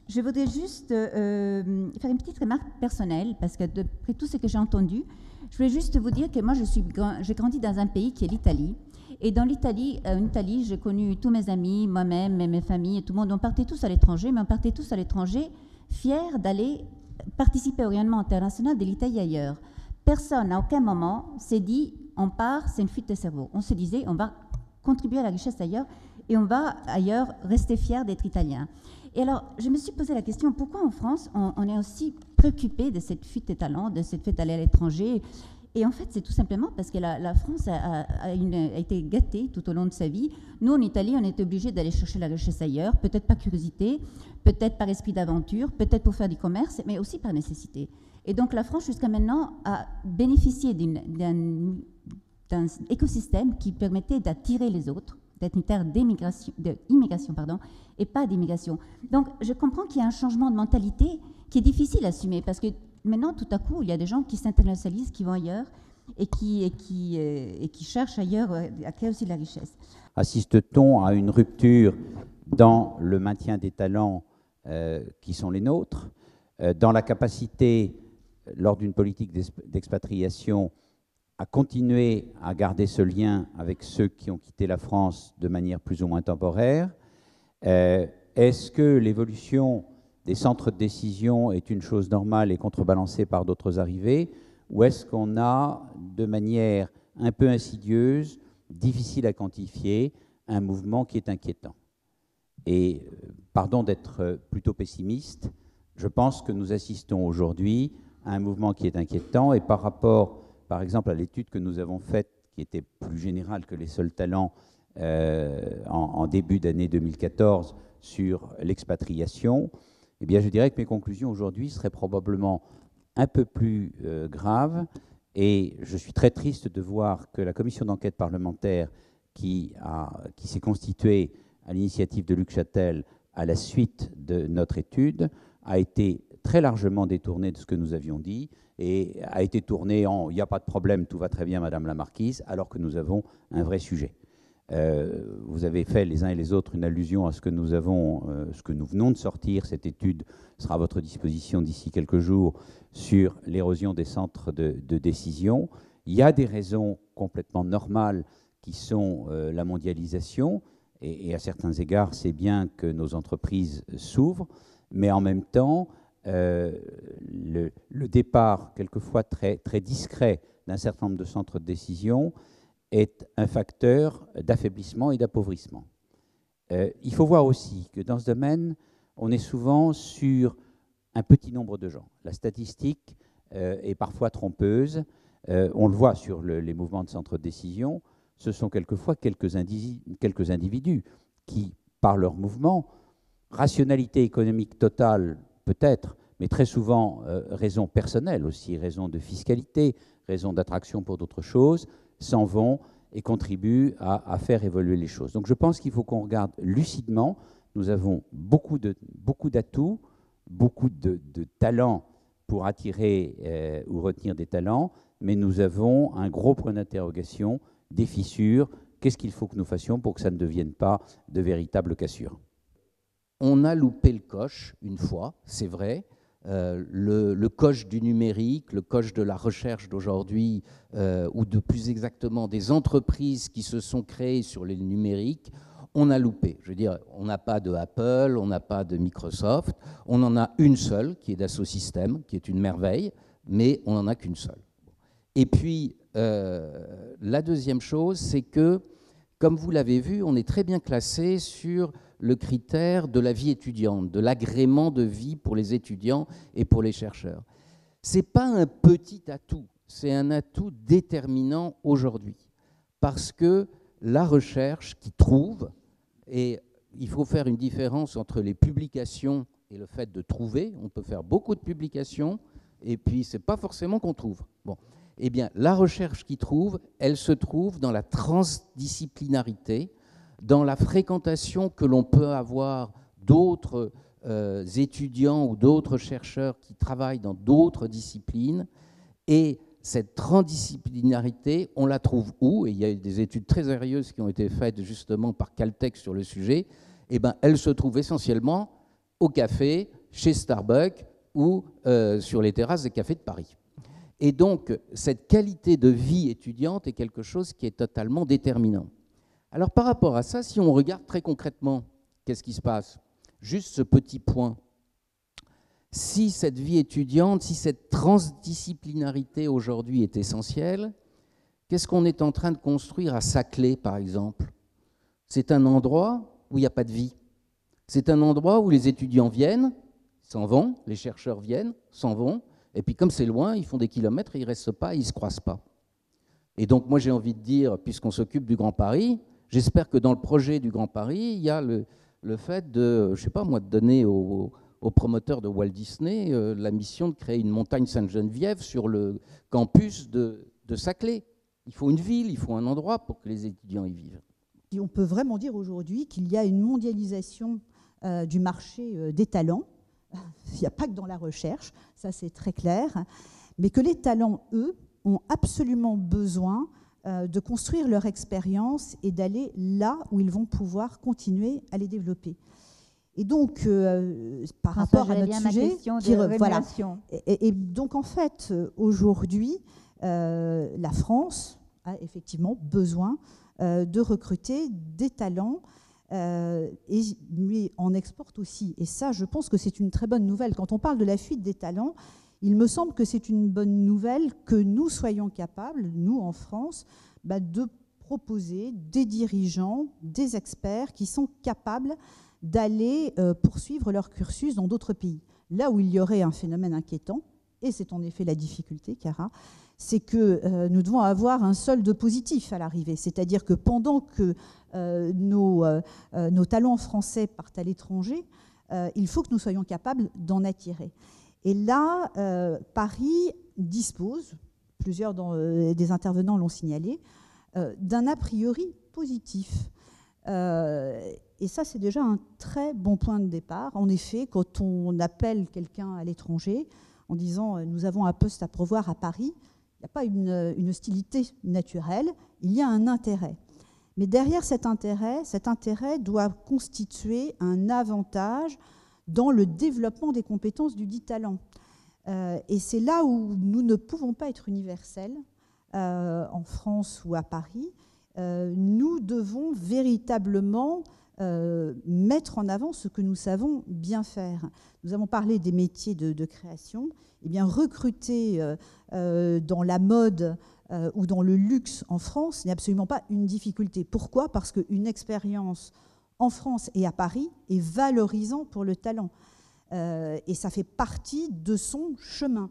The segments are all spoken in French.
Je voudrais juste faire une petite remarque personnelle, parce que d'après tout ce que j'ai entendu, je voulais juste vous dire que moi, j'ai grandi dans un pays qui est l'Italie. Et dans l'Italie, en Italie, j'ai connu tous mes amis, moi-même, et mes familles, et tout le monde. On partait tous à l'étranger, mais on partait tous à l'étranger fiers d'aller participer au rayonnement international de l'Italie ailleurs. Personne, à aucun moment, s'est dit, on part, c'est une fuite de cerveau. On se disait, on va contribuer à la richesse ailleurs, et on va ailleurs rester fiers d'être italien. Et alors, je me suis posé la question, pourquoi en France, on est aussi préoccupé de cette fuite des talents, de cette fuite d'aller à l'étranger? Et en fait, c'est tout simplement parce que la France a été gâtée tout au long de sa vie. Nous, en Italie, on était obligés d'aller chercher la richesse ailleurs, peut-être par curiosité, peut-être par esprit d'aventure, peut-être pour faire du commerce, mais aussi par nécessité. Et donc, la France, jusqu'à maintenant, a bénéficié d'un écosystème qui permettait d'attirer les autres, d'être une terre d'immigration, et pas d'immigration. Donc, je comprends qu'il y a un changement de mentalité qui est difficile à assumer, parce que maintenant, tout à coup, il y a des gens qui s'internationalisent, qui vont ailleurs, et qui cherchent ailleurs à créer aussi de la richesse. Assiste-t-on à une rupture dans le maintien des talents qui sont les nôtres, dans la capacité, lors d'une politique d'expatriation, à continuer à garder ce lien avec ceux qui ont quitté la France de manière plus ou moins temporaire? Est-ce que l'évolution des centres de décision est une chose normale et contrebalancée par d'autres arrivées, ou est-ce qu'on a, de manière un peu insidieuse, difficile à quantifier, un mouvement qui est inquiétant? Et pardon d'être plutôt pessimiste, je pense que nous assistons aujourd'hui à un mouvement qui est inquiétant, et par rapport, par exemple, à l'étude que nous avons faite, qui était plus générale que les seuls talents en début d'année 2014 sur l'expatriation, eh bien, je dirais que mes conclusions aujourd'hui seraient probablement un peu plus graves, et je suis très triste de voir que la commission d'enquête parlementaire qui s'est constituée à l'initiative de Luc Châtel à la suite de notre étude a été très largement détournée de ce que nous avions dit, et a été tournée en « il n'y a pas de problème, tout va très bien, Madame la Marquise », alors que nous avons un vrai sujet. Vous avez fait les uns et les autres une allusion à ce que nous venons de sortir. Cette étude sera à votre disposition d'ici quelques jours sur l'érosion des centres de décision. Il y a des raisons complètement normales qui sont la mondialisation, et à certains égards, c'est bien que nos entreprises s'ouvrent, mais en même temps, le départ, quelquefois très, très discret, d'un certain nombre de centres de décision est un facteur d'affaiblissement et d'appauvrissement. Il faut voir aussi que dans ce domaine, on est souvent sur un petit nombre de gens. La statistique est parfois trompeuse. On le voit sur les mouvements de centres de décision. Ce sont quelquefois quelques individus qui, par leur mouvement, rationalité économique totale peut-être, mais très souvent raison personnelle aussi, raison de fiscalité, raison d'attraction pour d'autres choses, s'en vont et contribuent à faire évoluer les choses. Donc je pense qu'il faut qu'on regarde lucidement. Nous avons beaucoup d'atouts, beaucoup de talents pour attirer ou retenir des talents, mais nous avons un gros point d'interrogation, des fissures. Qu'est-ce qu'il faut que nous fassions pour que ça ne devienne pas de véritables cassures? On a loupé le coche une fois, c'est vrai. Le coche du numérique, le coche de la recherche d'aujourd'hui, ou de plus exactement des entreprises qui se sont créées sur le numérique, on a loupé. Je veux dire, on n'a pas de Apple, on n'a pas de Microsoft, on en a une seule qui est Dassault Systèmes, qui est une merveille, mais on n'en a qu'une seule. Et puis, la deuxième chose, c'est que, comme vous l'avez vu, on est très bien classé sur le critère de la vie étudiante, de l'agrément de vie pour les étudiants et pour les chercheurs. Ce n'est pas un petit atout, c'est un atout déterminant aujourd'hui, parce que la recherche qui trouve, et il faut faire une différence entre les publications et le fait de trouver, on peut faire beaucoup de publications, et puis ce n'est pas forcément qu'on trouve. Bon. Eh bien, la recherche qui trouve, elle se trouve dans la transdisciplinarité, dans la fréquentation que l'on peut avoir d'autres étudiants ou d'autres chercheurs qui travaillent dans d'autres disciplines. Et cette transdisciplinarité, on la trouve où? Et il y a eu des études très sérieuses qui ont été faites justement par Caltech sur le sujet. Eh bien, elle se trouve essentiellement au café, chez Starbucks ou sur les terrasses des cafés de Paris. Et donc, cette qualité de vie étudiante est quelque chose qui est totalement déterminant. Alors, par rapport à ça, si on regarde très concrètement, qu'est-ce qui se passe? Juste ce petit point. Si cette vie étudiante, si cette transdisciplinarité aujourd'hui est essentielle, qu'est-ce qu'on est en train de construire à Saclay, par exemple? C'est un endroit où il n'y a pas de vie. C'est un endroit où les étudiants viennent, s'en vont, les chercheurs viennent, s'en vont, et puis comme c'est loin, ils font des kilomètres et ils ne restent pas, ils ne se croisent pas. Et donc moi j'ai envie de dire, puisqu'on s'occupe du Grand Paris, j'espère que dans le projet du Grand Paris, il y a le fait de, je sais pas moi, de donner aux promoteurs de Walt Disney la mission de créer une montagne Sainte-Geneviève sur le campus de Saclay. Il faut une ville, il faut un endroit pour que les étudiants y vivent. Et on peut vraiment dire aujourd'hui qu'il y a une mondialisation du marché des talents. Il n'y a pas que dans la recherche, ça c'est très clair, mais que les talents, eux, ont absolument besoin de construire leur expérience et d'aller là où ils vont pouvoir continuer à les développer. Et donc, par rapport à notre sujet, voilà. Et donc en fait, aujourd'hui, la France a effectivement besoin de recruter des talents, mais on exporte aussi. Et ça, je pense que c'est une très bonne nouvelle. Quand on parle de la fuite des talents, il me semble que c'est une bonne nouvelle que nous soyons capables, nous en France, de proposer des dirigeants, des experts qui sont capables d'aller poursuivre leur cursus dans d'autres pays. Là où il y aurait un phénomène inquiétant, et c'est en effet la difficulté, Cara, c'est que nous devons avoir un solde positif à l'arrivée. C'est-à-dire que pendant que nos talents français partent à l'étranger, il faut que nous soyons capables d'en attirer. Et là, Paris dispose, plusieurs des intervenants l'ont signalé, d'un a priori positif. Et ça, c'est déjà un très bon point de départ. En effet, quand on appelle quelqu'un à l'étranger en disant « nous avons un poste à pourvoir à Paris », il n'y a pas une hostilité naturelle, il y a un intérêt. Mais derrière cet intérêt doit constituer un avantage dans le développement des compétences du dit talent. Et c'est là où nous ne pouvons pas être universels, en France ou à Paris. Nous devons véritablement mettre en avant ce que nous savons bien faire. Nous avons parlé des métiers de création. Eh bien, recruter dans la mode ou dans le luxe en France n'est absolument pas une difficulté. Pourquoi? Parce qu'une expérience en France et à Paris est valorisant pour le talent. Et ça fait partie de son chemin.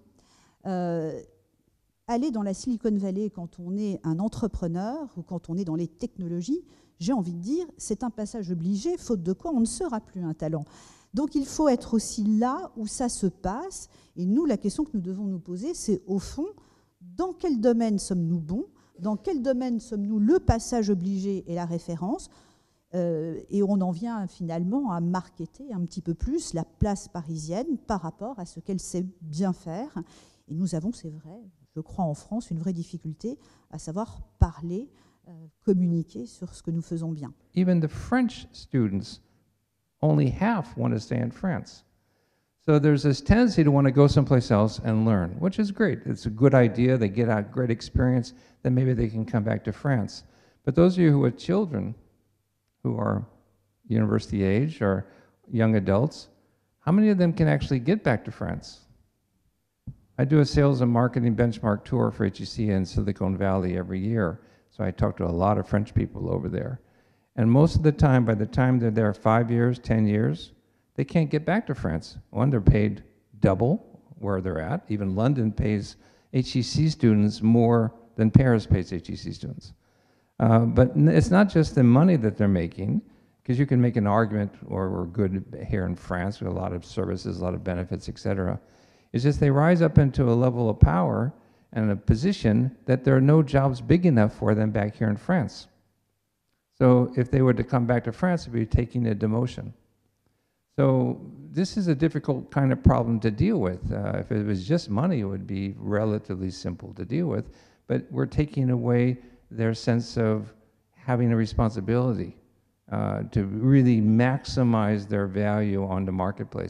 Aller dans la Silicon Valley quand on est un entrepreneur ou quand on est dans les technologies, j'ai envie de dire, c'est un passage obligé, faute de quoi on ne sera plus un talent. Donc il faut être aussi là où ça se passe. Et nous, la question que nous devons nous poser, c'est au fond, dans quel domaine sommes-nous bons? Dans quel domaine sommes-nous le passage obligé et la référence? Et on en vient finalement à marketer un petit peu plus la place parisienne par rapport à ce qu'elle sait bien faire. Et nous avons, c'est vrai, je crois en France, une vraie difficulté à savoir parler, communiquer sur ce que nous faisons bien. Even the French students, only half want to stay in France. So there's this tendency to want to go someplace else and learn, which is great. It's a good idea. They get a great experience. Then maybe they can come back to France. But those of you who have children who are university age or young adults, how many of them can actually get back to France? I do a sales and marketing benchmark tour for HEC in Silicon Valley every year. So I talk to a lot of French people over there. And most of the time, by the time they're there 5 years, 10 years, they can't get back to France. One, they're paid double where they're at. Even London pays HEC students more than Paris pays HEC students. But it's not just the money that they're making, because you can make an argument, or we're good here in France with a lot of services, a lot of benefits, et cetera. It's just they rise up into a level of power and a position that there are no jobs big enough for them back here in France. So if they were to come back to France, they'd be taking a demotion. So this is a difficult kind of problem to deal with. If it was just money, it would be relatively simple to deal with. But we're taking away their sense of having a responsibility to really maximize their value on the marketplace.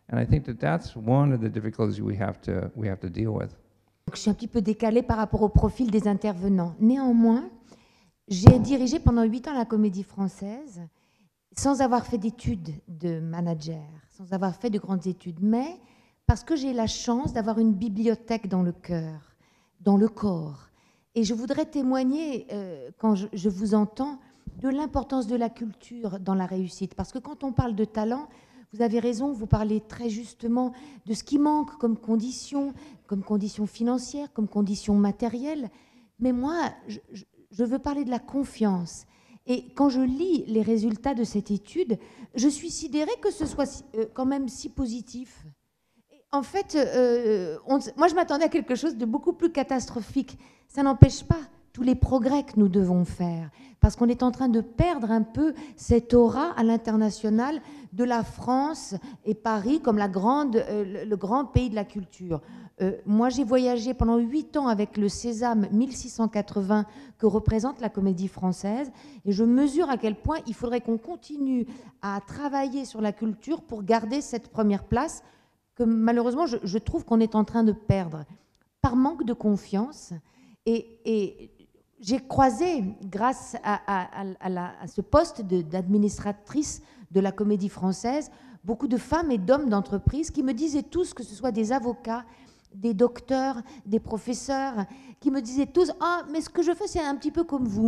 And I think that that's one of the difficulties we have to deal with. Je suis un petit peu décalée par rapport au profil des intervenants. Néanmoins, j'ai dirigé pendant 8 ans la Comédie Française sans avoir fait d'études de manager, sans avoir fait de grandes études, mais parce que j'ai la chance d'avoir une bibliothèque dans le cœur, dans le corps. Et je voudrais témoigner, quand je vous entends, de l'importance de la culture dans la réussite. Parce que quand on parle de talent, vous avez raison, vous parlez très justement de ce qui manque comme conditions financières, comme conditions matérielles. Mais moi, je veux parler de la confiance. Et quand je lis les résultats de cette étude, je suis sidérée que ce soit quand même si positif. En fait, moi, je m'attendais à quelque chose de beaucoup plus catastrophique. Ça n'empêche pas tous les progrès que nous devons faire, parce qu'on est en train de perdre un peu cette aura à l'international de la France et Paris comme le grand pays de la culture. Moi, j'ai voyagé pendant 8 ans avec le Sésame 1680 que représente la Comédie Française, et je mesure à quel point il faudrait qu'on continue à travailler sur la culture pour garder cette première place que malheureusement, je trouve qu'on est en train de perdre par manque de confiance. Et j'ai croisé, grâce à ce poste d'administratrice de la Comédie Française, beaucoup de femmes et d'hommes d'entreprise qui me disaient tous, que ce soit des avocats, des docteurs, des professeurs, qui me disaient tous « Ah, mais ce que je fais, c'est un petit peu comme vous ».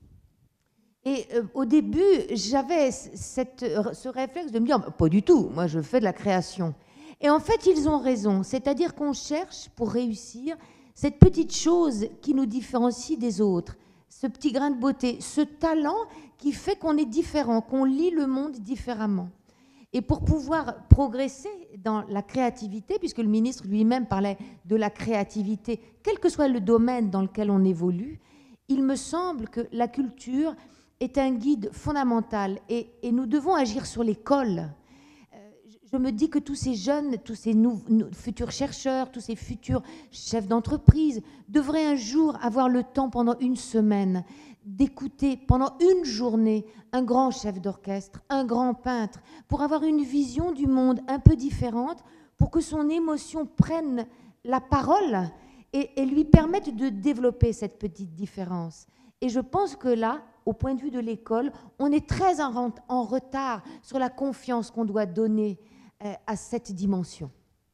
Et au début, j'avais ce réflexe de me dire « Pas du tout, moi je fais de la création ». Et en fait, ils ont raison, c'est-à-dire qu'on cherche pour réussir cette petite chose qui nous différencie des autres, ce petit grain de beauté, ce talent qui fait qu'on est différent, qu'on lit le monde différemment. Et pour pouvoir progresser dans la créativité, puisque le ministre lui-même parlait de la créativité, quel que soit le domaine dans lequel on évolue, il me semble que la culture est un guide fondamental et nous devons agir sur l'école. Je me dis que tous ces jeunes, tous ces futurs chercheurs, tous ces futurs chefs d'entreprise devraient un jour avoir le temps pendant une semaine d'écouter pendant une journée un grand chef d'orchestre, un grand peintre, pour avoir une vision du monde un peu différente, pour que son émotion prenne la parole et lui permette de développer cette petite différence. Et je pense que là, au point de vue de l'école, on est très en retard sur la confiance qu'on doit donner à cette dimension.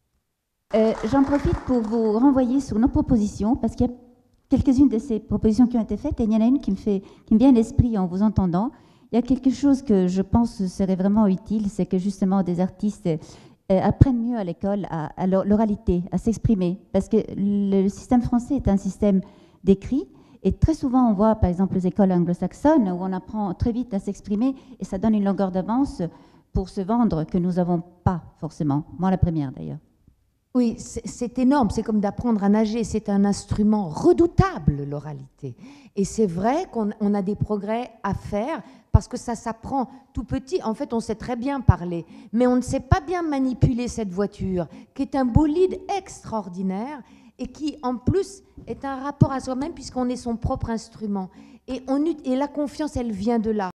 J'en profite pour vous renvoyer sur nos propositions, parce qu'il y a quelques-unes de ces propositions qui ont été faites, et il y en a une qui me vient à l'esprit en vous entendant. Il y a quelque chose que je pense serait vraiment utile, c'est que justement des artistes apprennent mieux à l'école à l'oralité, à s'exprimer, parce que le système français est un système d'écrit, et très souvent on voit par exemple les écoles anglo-saxonnes où on apprend très vite à s'exprimer, et ça donne une longueur d'avance pour se vendre que nous n'avons pas forcément. Moi, la première d'ailleurs. Oui, c'est énorme, c'est comme d'apprendre à nager, c'est un instrument redoutable, l'oralité. Et c'est vrai qu'on a des progrès à faire parce que ça s'apprend tout petit. En fait, on sait très bien parler, mais on ne sait pas bien manipuler cette voiture, qui est un bolide extraordinaire et qui, en plus, est un rapport à soi-même puisqu'on est son propre instrument. Et la confiance, elle vient de là.